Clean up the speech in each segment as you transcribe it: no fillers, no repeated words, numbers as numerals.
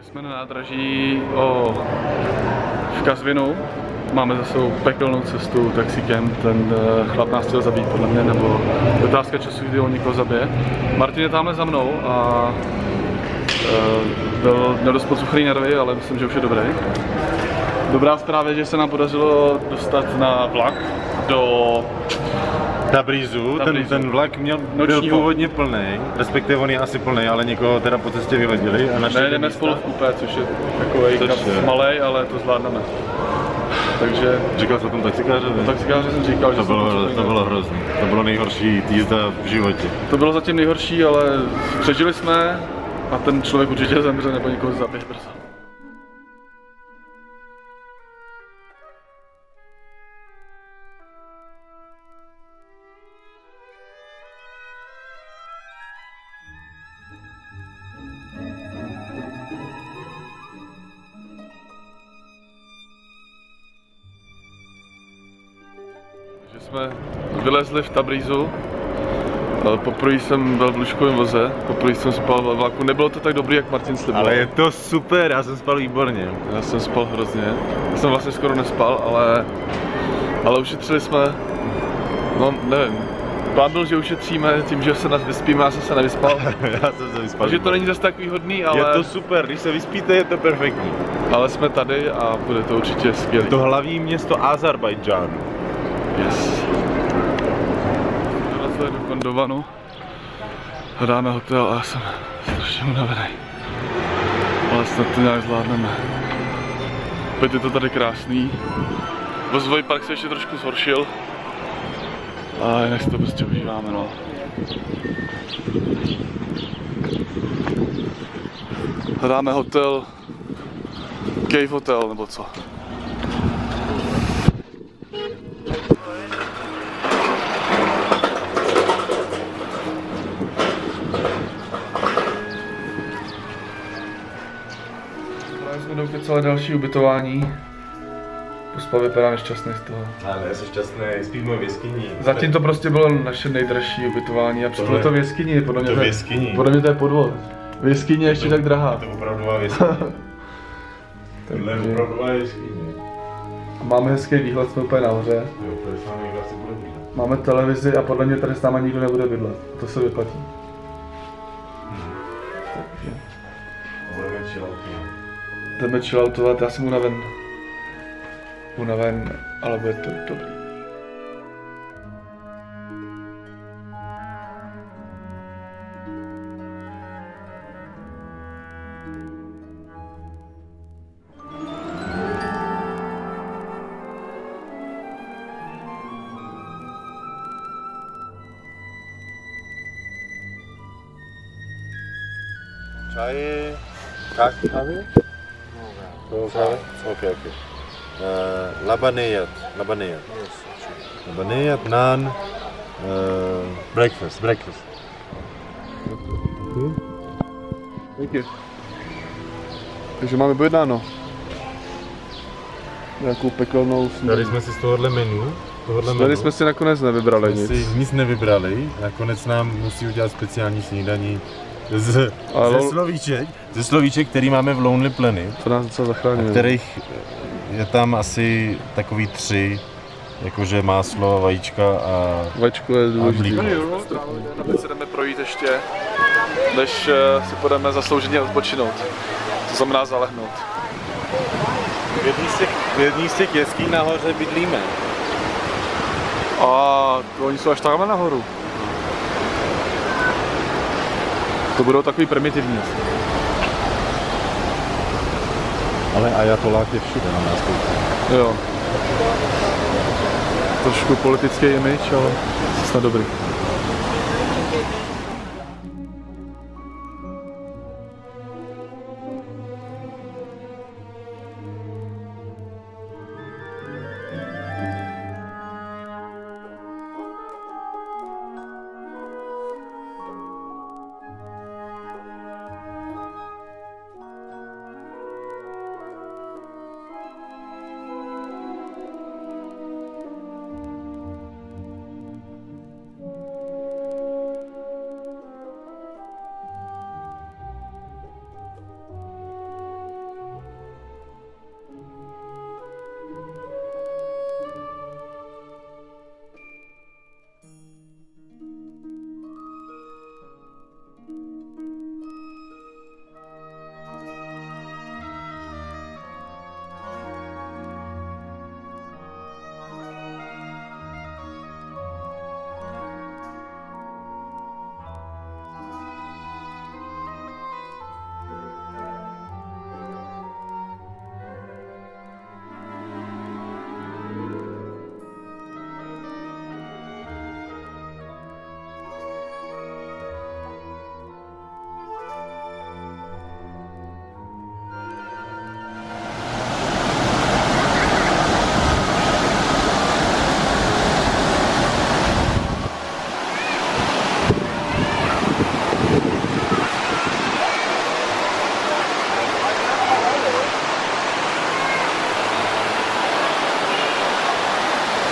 Jsme na nádraží v Qazvinu. Máme za sebou pekelnou cestu taxíkem, ten chlap nás chtěl zabít podle mě, nebo otázka času, kdy on někoho zabije. Martin je tamhle za mnou a měl dost pocuchlý nervy, ale myslím, že už je dobrý. Dobrá zpráva je, že se nám podařilo dostat na vlak do Tabrizu. Ten vlak byl původně plný, respektive on je asi plný, ale někoho teda po cestě vyhodili a našli. Jdeme spolu v kupé, což je takovej malej, ale to zvládneme. Takže... Říkal jsi o tom taxikářovi? Taxikáře jsem říkal, že to bylo hrozný. To bylo nejhorší jízda v životě. To bylo zatím nejhorší, ale přežili jsme a ten člověk určitě zemře nebo někoho zabije brzo. Jsme vylezli v Tabrizu, poprvé jsem byl v lůžkovém voze, poprvé jsem spal ve vlaku, nebylo to tak dobrý, jak Martin sliboval. Ale je to super, já jsem spal výborně. Já jsem spal hrozně, já jsem vlastně skoro nespal, ale ušetřili jsme, no nevím, plán byl, že ušetříme tím, že se nás vyspíme, já jsem se nevyspal. Já jsem se vyspal. Takže to není zase takový hodný, ale... Je to super, když se vyspíte, je to perfektní. Ale jsme tady a bude to určitě skvělé. To hlavní město Azerbajdžánu. Yes. Dorazili do Kandovanu, hledáme hotel a já jsem strašně unavený. Ale snad to nějak zvládneme. Opět je to tady krásný. Vozový park se ještě trošku zhoršil. A jinak si to prostě užíváme, no. Hledáme hotel, Cave Hotel nebo co. Jsme doukecali další ubytování. Puspa vypadá nešťastný z toho. Ale já jsem šťastný, spíme v jeskyni. Zatím to prostě bylo naše nejdražší ubytování a přitom to v jeskyni, podle mě to je podvod. V jeskyni je ještě tak drahá. To je opravdová jeskyně. Tohle je opravdová jeskyně. Máme hezký výhled, jsme úplně nahoře. Jo, tady s námi někdo asi bude bydlet. Máme televizi a podle mě tady s náma nikdo nebude bydlet. To se vyplatí. Takže. Budeme chilloutovat. Jdeme chilloutovat, já jsem unaven, ale bude to dobrý. Čaje, kávy? Okay. Labaniyat, naan, breakfast. Díky. Takže máme pojednáno. Nějakou pekelnou snídaní. Dali jsme si z tohohle menu. Tady jsme si nakonec nevybrali nic nevybrali, nakonec nám musí udělat speciální snídaní ze slovíček, který máme v Lonely Planet. To nás docela zachránilo. Kterých je tam asi takový 3, jakože máslo, vajíčka a... Vajíčko je důležitý. Teď se jdeme projít ještě, než si půjdeme zaslouženě odpočinout. To znamená zalehnout. V jedný z těch jeskyň nahoře bydlíme. A oni jsou až takhle nahoru. To budou takový primitivní. Ale ajatolák je všude na nás kouká. Jo. Trošku politický image, ale snad dobrý.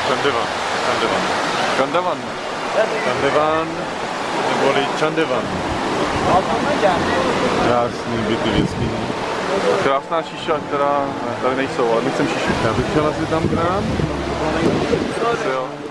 Kandovan. Kandovan. Kandovan, neboli Kandovan. Krásný byty věský. Krásná šíša, která tady nejsou, ale my chceme šíšu. Já bych chtěl asi tam k nám. Asi jo.